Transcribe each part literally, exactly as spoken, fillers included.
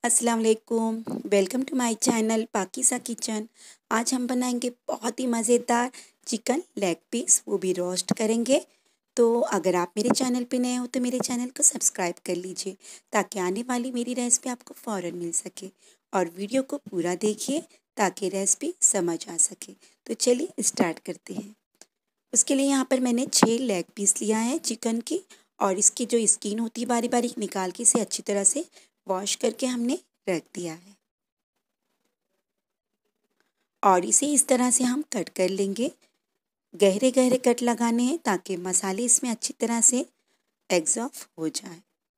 अस्सलाम वालेकुम। Welcome to my channel Pakeeza kitchen. आज हम बनाएंगे बहुत ही मज़ेदार चिकन लेग पीस, वो भी रोस्ट करेंगे। तो अगर आप मेरे चैनल पे नए हो तो मेरे चैनल को सब्सक्राइब कर लीजिए ताकि आने वाली मेरी रेसिपी आपको फ़ौरन मिल सके, और वीडियो को पूरा देखिए ताकि रेसिपी समझ आ सके। तो चलिए स्टार्ट करते हैं। उसके लिए यहाँ पर मैंने छः लेग पीस लिया है चिकन की, और इसकी जो स्किन होती है बारी बारीक निकाल के इसे अच्छी तरह से वॉश करके हमने रख दिया है, और इसे इस तरह से हम कट कर लेंगे। गहरे गहरे कट लगाने हैं ताकि मसाले इसमें अच्छी तरह से एब्जॉर्ब हो जाए।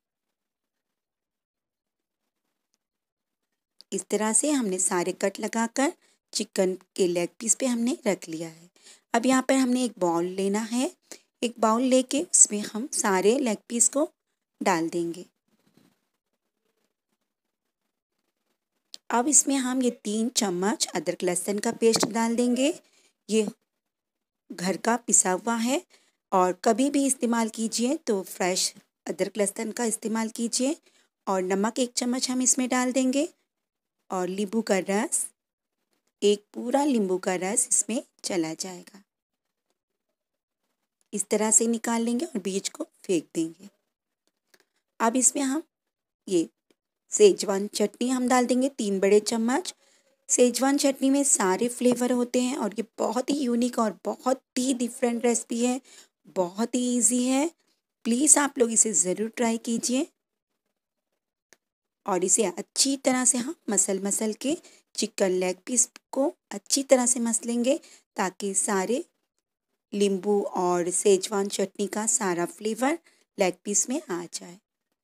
इस तरह से हमने सारे कट लगाकर चिकन के लेग पीस पे हमने रख लिया है। अब यहाँ पर हमने एक बाउल लेना है। एक बाउल लेके उसमें हम सारे लेग पीस को डाल देंगे। अब इसमें हम ये तीन चम्मच अदरक लहसुन का पेस्ट डाल देंगे। ये घर का पिसा हुआ है, और कभी भी इस्तेमाल कीजिए तो फ्रेश अदरक लहसुन का इस्तेमाल कीजिए। और नमक एक चम्मच हम इसमें डाल देंगे, और नींबू का रस, एक पूरा नींबू का रस इसमें चला जाएगा। इस तरह से निकाल लेंगे और बीज को फेंक देंगे। अब इसमें हम ये सेजवान चटनी हम डाल देंगे, तीन बड़े चम्मच। सेजवान चटनी में सारे फ्लेवर होते हैं, और ये बहुत ही यूनिक और बहुत ही डिफरेंट रेसिपी है, बहुत ही इजी है। प्लीज़ आप लोग इसे ज़रूर ट्राई कीजिए। और इसे अच्छी तरह से हम मसल मसल के चिकन लेग पीस को अच्छी तरह से मसलेंगे ताकि सारे नींबू और सेजवान चटनी का सारा फ्लेवर लेग पीस में आ जाए।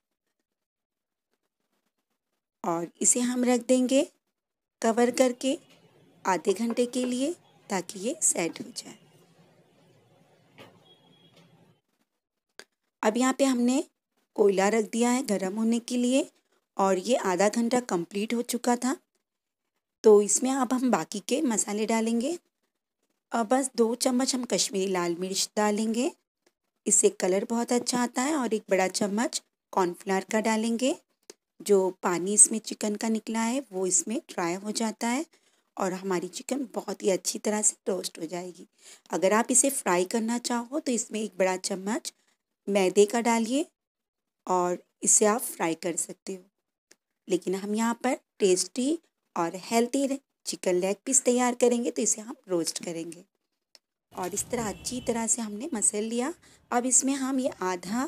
और इसे हम रख देंगे कवर करके आधे घंटे के लिए ताकि ये सेट हो जाए। अब यहाँ पे हमने कोयला रख दिया है गरम होने के लिए, और ये आधा घंटा कंप्लीट हो चुका था। तो इसमें अब हम बाकी के मसाले डालेंगे। अब बस दो चम्मच हम कश्मीरी लाल मिर्च डालेंगे, इससे कलर बहुत अच्छा आता है। और एक बड़ा चम्मच कॉर्नफ्लावर का डालेंगे। जो पानी इसमें चिकन का निकला है वो इसमें ड्राई हो जाता है, और हमारी चिकन बहुत ही अच्छी तरह से रोस्ट हो जाएगी। अगर आप इसे फ्राई करना चाहो तो इसमें एक बड़ा चम्मच मैदे का डालिए, और इसे आप फ्राई कर सकते हो। लेकिन हम यहाँ पर टेस्टी और हेल्दी चिकन लेग पीस तैयार करेंगे, तो इसे हम रोस्ट करेंगे। और इस तरह अच्छी तरह से हमने मसल लिया। अब इसमें हम ये आधा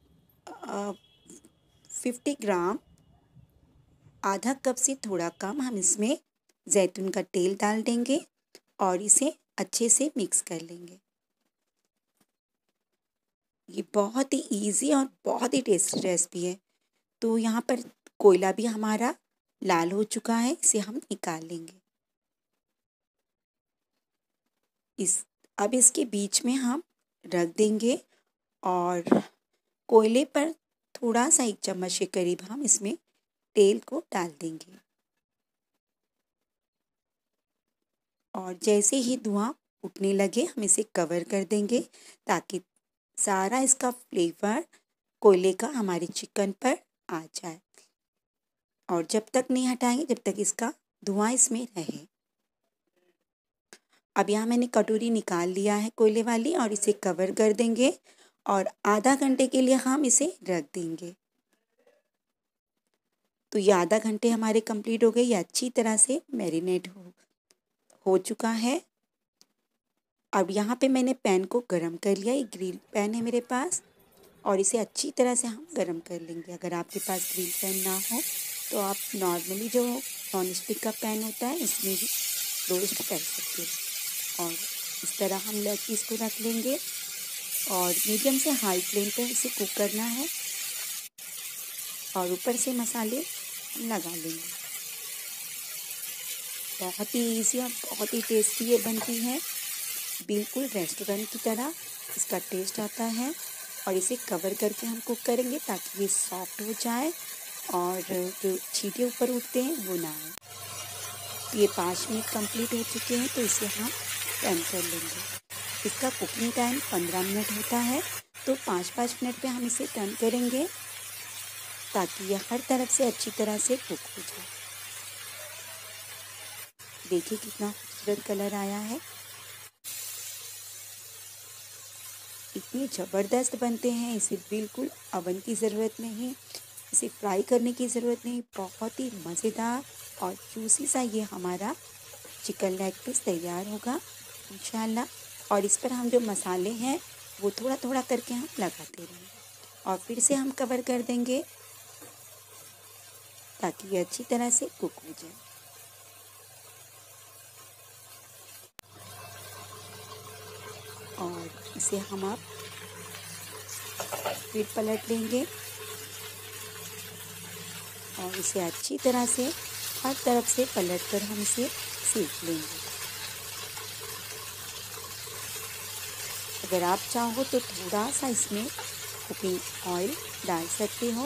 फिफ्टी ग्राम आधा कप से थोड़ा कम हम इसमें जैतून का तेल डाल देंगे, और इसे अच्छे से मिक्स कर लेंगे। ये बहुत ही इजी और बहुत ही टेस्टी रेसिपी है। तो यहाँ पर कोयला भी हमारा लाल हो चुका है, इसे हम निकाल लेंगे। इस अब इसके बीच में हम रख देंगे, और कोयले पर थोड़ा सा एक चम्मच के करीब हम इसमें तेल को डाल देंगे। और जैसे ही धुआं उठने लगे हम इसे कवर कर देंगे ताकि सारा इसका फ्लेवर कोयले का हमारे चिकन पर आ जाए। और जब तक नहीं हटाएंगे जब तक इसका धुआं इसमें रहे। अब यहाँ मैंने कटोरी निकाल लिया है कोयले वाली, और इसे कवर कर देंगे, और आधा घंटे के लिए हम इसे रख देंगे। तो ये आधा घंटे हमारे कंप्लीट हो गए। ये अच्छी तरह से मैरिनेट हो हो चुका है। अब यहाँ पे मैंने पैन को गरम कर लिया। ये ग्रिल पैन है मेरे पास, और इसे अच्छी तरह से हम गरम कर लेंगे। अगर आपके पास ग्रिल पैन ना हो तो आप नॉर्मली जो नॉन स्टिक का पैन होता है उसमें भी रोस्ट कर सकते हो। और इस तरह हम लेग पीस को रख लेंगे, और मीडियम से हाई फ्लेम पर इसे कुक करना है, और ऊपर से मसाले लगा लेंगे। बहुत ही ईजी और बहुत ही टेस्टी ये बनती है, बिल्कुल रेस्टोरेंट की तरह इसका टेस्ट आता है। और इसे कवर करके हम कुक करेंगे ताकि ये सॉफ्ट हो जाए, और जो छींटे ऊपर उठते हैं वो ना आए। ये पाँच मिनट कंप्लीट हो चुके हैं, तो इसे हम टर्न कर लेंगे। इसका कुकिंग टाइम पंद्रह मिनट होता है, तो पाँच पाँच मिनट पे हम इसे टर्न करेंगे। ताकि ये हर तरफ से अच्छी तरह से कुक हो जाए। देखिए कितना खूबसूरत कलर आया है। इतनी ज़बरदस्त बनते हैं, इसे बिल्कुल अवन की ज़रूरत नहीं, इसे फ्राई करने की ज़रूरत नहीं। बहुत ही मज़ेदार और जूसी सा ये हमारा चिकन लेग पीस तैयार होगा इंशाल्लाह। और इस पर हम जो मसाले हैं वो थोड़ा थोड़ा करके हम लगाते रहेंगे और फिर से हम कवर कर देंगे ताकि ये अच्छी तरह से कुक हो जाए। और इसे हम अब फिर पलट लेंगे और इसे अच्छी तरह से हर तरफ से पलट कर हम इसे सेक लेंगे। अगर आप चाहो तो थोड़ा सा इसमें कुकिंग ऑयल डाल सकते हो।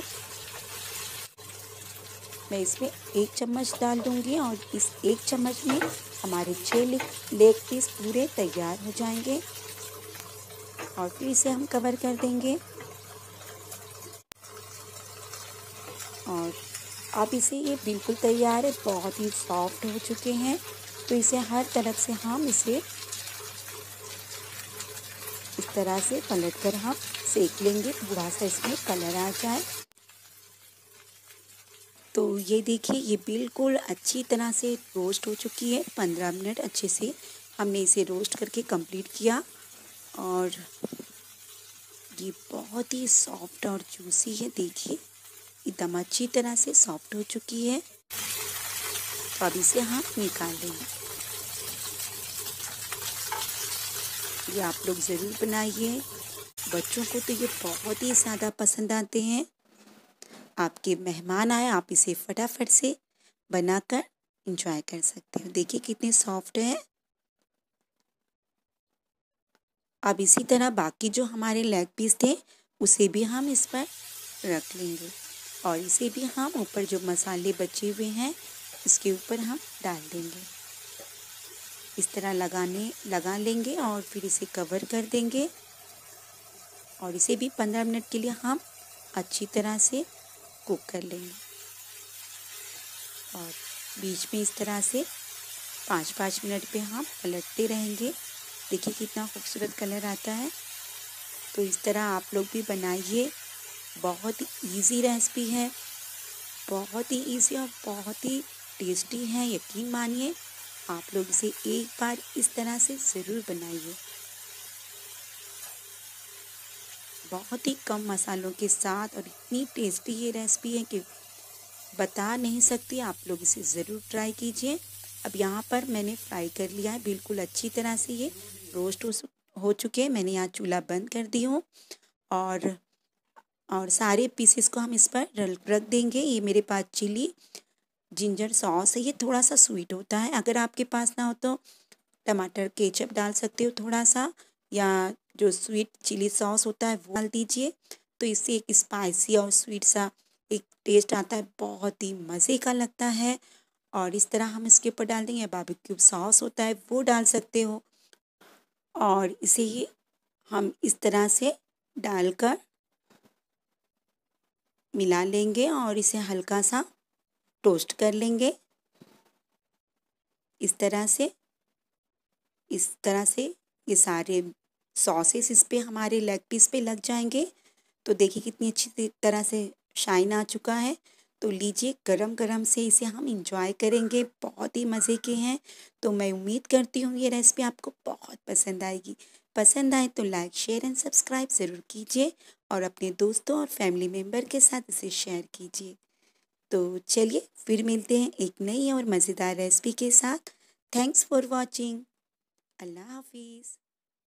मैं इसमें एक चम्मच डाल दूंगी और इस एक चम्मच में हमारे छः लेग पीस पूरे तैयार हो जाएंगे। और फिर इसे हम कवर कर देंगे और अब इसे ये बिल्कुल तैयार है, बहुत ही सॉफ्ट हो चुके हैं। तो इसे हर तरफ से हम इसे इस तरह से पलट कर हम सेक लेंगे, थोड़ा सा इसमें कलर आ जाए। तो ये देखिए ये बिल्कुल अच्छी तरह से रोस्ट हो चुकी है। पंद्रह मिनट अच्छे से हमने इसे रोस्ट करके कंप्लीट किया और ये बहुत ही सॉफ्ट और जूसी है। देखिए एकदम अच्छी तरह से सॉफ्ट हो चुकी है। तो अब इसे हम निकाल लेंगे। ये आप लोग ज़रूर बनाइए, बच्चों को तो ये बहुत ही ज़्यादा पसंद आते हैं। आपके मेहमान आए, आप इसे फटाफट से बनाकर एंजॉय कर सकते हो। देखिए कितने सॉफ्ट है। अब इसी तरह बाकी जो हमारे लेग पीस थे उसे भी हम इस पर रख लेंगे और इसे भी हम ऊपर जो मसाले बचे हुए हैं इसके ऊपर हम डाल देंगे। इस तरह लगाने लगा लेंगे और फिर इसे कवर कर देंगे और इसे भी पंद्रह मिनट के लिए हम अच्छी तरह से कुक कर लेंगे। और बीच में इस तरह से पाँच पाँच मिनट पे हम पलटते रहेंगे। देखिए कितना खूबसूरत कलर आता है। तो इस तरह आप लोग भी बनाइए, बहुत ही ईजी रेसिपी है, बहुत ही ईजी और बहुत ही टेस्टी है। यकीन मानिए आप लोग इसे एक बार इस तरह से ज़रूर बनाइए। बहुत ही कम मसालों के साथ और इतनी टेस्टी ये रेसिपी है कि बता नहीं सकती। आप लोग इसे ज़रूर ट्राई कीजिए। अब यहाँ पर मैंने फ्राई कर लिया है, बिल्कुल अच्छी तरह से ये रोस्ट हो, हो चुके हैं। मैंने यहाँ चूल्हा बंद कर दी हूँ और और सारे पीसेस को हम इस पर रख देंगे। ये मेरे पास चिली जिंजर सॉस है, ये थोड़ा सा स्वीट होता है। अगर आपके पास ना हो तो टमाटर केचप डाल सकते हो थोड़ा सा, या जो स्वीट चिली सॉस होता है वो डाल दीजिए। तो इससे एक स्पाइसी और स्वीट सा एक टेस्ट आता है, बहुत ही मज़े का लगता है। और इस तरह हम इसके ऊपर डाल देंगे। बारबेक्यू सॉस होता है वो डाल सकते हो और इसे ही हम इस तरह से डालकर मिला लेंगे और इसे हल्का सा टोस्ट कर लेंगे। इस तरह से इस तरह से ये सारे सॉसेस इस पे हमारे लेग पीस पे लग जाएंगे। तो देखिए कितनी अच्छी तरह से शाइन आ चुका है। तो लीजिए गरम गरम से इसे हम इंजॉय करेंगे, बहुत ही मज़े के हैं। तो मैं उम्मीद करती हूँ ये रेसिपी आपको बहुत पसंद आएगी। पसंद आए तो लाइक शेयर एंड सब्सक्राइब ज़रूर कीजिए और अपने दोस्तों और फैमिली मेम्बर के साथ इसे शेयर कीजिए। तो चलिए फिर मिलते हैं एक नई और मज़ेदार रेसिपी के साथ। Thanks for watching. अल्लाह हाफिज़।